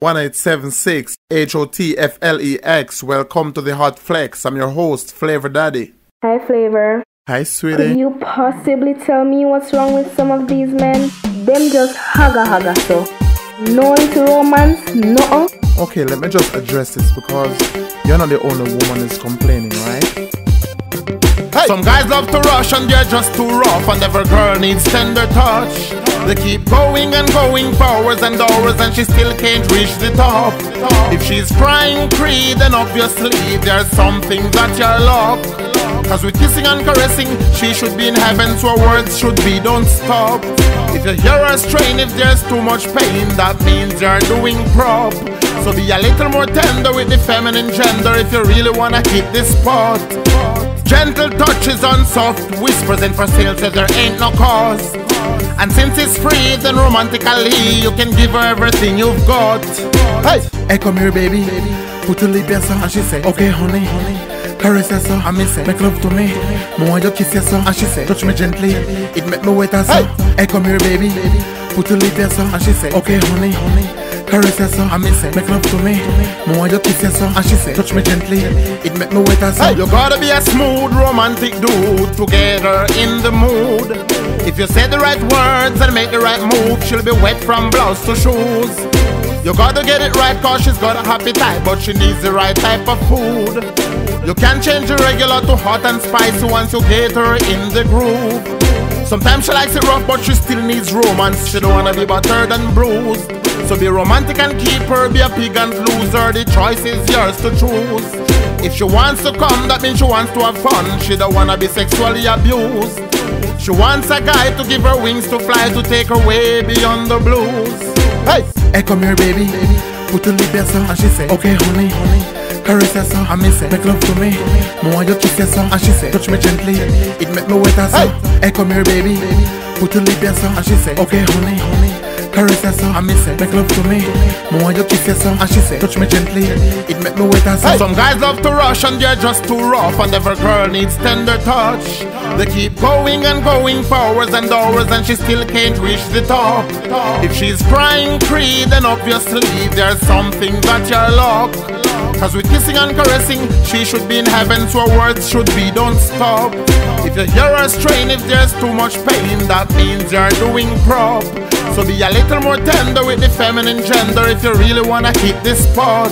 1876 HOTFLEX. Welcome to the Hot Flex. I'm your host, Flavor Daddy. Hi, Flavor. Hi, sweetie. Could you possibly tell me what's wrong with some of these men? Them just haga so. No into romance, no. Okay, let me just address this because you're not the only woman who's complaining, right? Hey. Some guys love to rush and they're just too rough, and every girl needs tender touch. They keep going and going for hours and hours, and she still can't reach the top. If she's crying Creed, then obviously there's something that you're luck. Cause with kissing and caressing, she should be in heaven, so her words should be don't stop. If you hear her strain, if there's too much pain, that means you're doing prop. So be a little more tender with the feminine gender if you really wanna hit this spot. Gentle touches on soft whispers, and for sale says there ain't no cause. And since it's free, then romantically you can give her everything you've got. Hey, come here, baby. Put your lip here, so. And she say, okay, honey. Caress her, so. And me say, make love to me. Me want you kiss her, so. And she say, touch me gently. It make me wet, so. Hey, come here, baby. Put your lip here, so. And she say, okay, honey. Caress her, so. And me say, make love to me. Me want you kiss her, so. And she say, touch me gently. It make me wet, so. Hey, you gotta be a smooth, romantic dude to get her in the mood. If you say the right words and make the right move, she'll be wet from blouse to shoes. You gotta get it right cause she's got a appetite, but she needs the right type of food. You can change the regular to hot and spicy once you get her in the groove. Sometimes she likes it rough, but she still needs romance. She don't wanna be battered and bruised. So be romantic and keep her, be a pig and lose her. The choice is yours to choose. If she wants to come, that means she wants to have fun. She don't wanna be sexually abused. She wants a guy to give her wings to fly, to take her way beyond the blues. Hey, come here, baby. Put your lip here, so. And she say, okay, honey. Caress her, so. And me say, make love to me. Me want you kiss her, so. And she say, touch me gently. It make me wet, so. Hey, come here, baby. Put your lip here, so. And she say, okay, honey. Caress her, so. And me say, make love to me. Me want you kiss her, so. And she say, touch me gently. It make me wet, so. Hey. Some guys love to rush and they're just too rough, and every girl needs tender touch. They keep going and going for hours and hours, and she still can't reach the top. If she's crying Creed, then obviously there's something that you're luck. Cause with kissing and caressing, she should be in heaven, so her words should be don't stop. If you hear her strain, if there's too much pain, that means you're doing prop. So be a little more tender with the feminine gender if you really wanna hit this spot.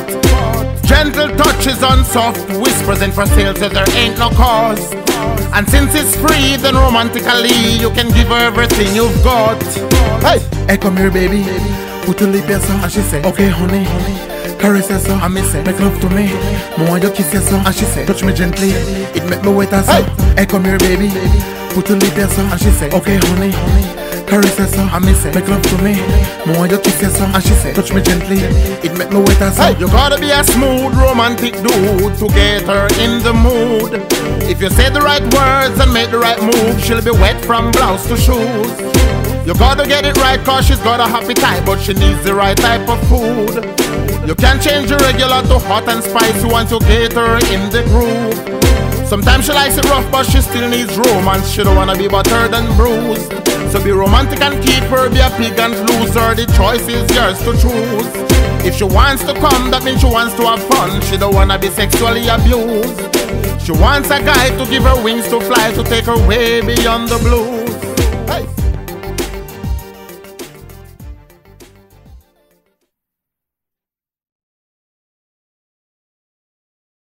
Gentle touches on soft whispers, and for sale says there ain't no cause. And since it's free, then romantically you can give her everything you've got. Hey, come here, baby. Put your lip here, so. And she say, okay, honey. Caress her, so. And me say, make love to me. Me want you kiss her, so. And she say, touch me gently. It make me wet, so. Hey, come here, baby. Put your lip here, so. And she say, okay, honey. Caress her, so. And me say, make love to me. Me want you kiss her, so. And she say, touch me gently. It make me wet, so. Hey, you gotta be a smooth, romantic dude to get her in the mood. If you say the right words and make the right move, she'll be wet from blouse to shoes. You gotta get it right cause she's got a appetite, but she needs the right type of food. You can change the regular to hot and spicy once you get her in the groove. Sometimes she likes it rough, but she still needs romance. She don't wanna be battered and bruised. So be romantic and keep her, be a pig and lose her. The choice is yours to choose. If she wants to come, that means she wants to have fun. She don't wanna be sexually abused. She wants a guy to give her wings to fly, to take her way beyond the blue.